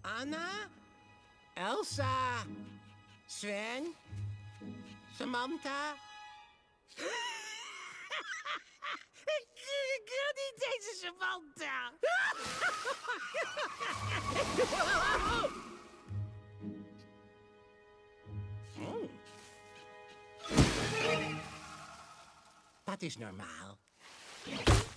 Anna? Elsa? Sven? Samantha? Ik wil niet deze Samantha. Oh. Dat is normaal.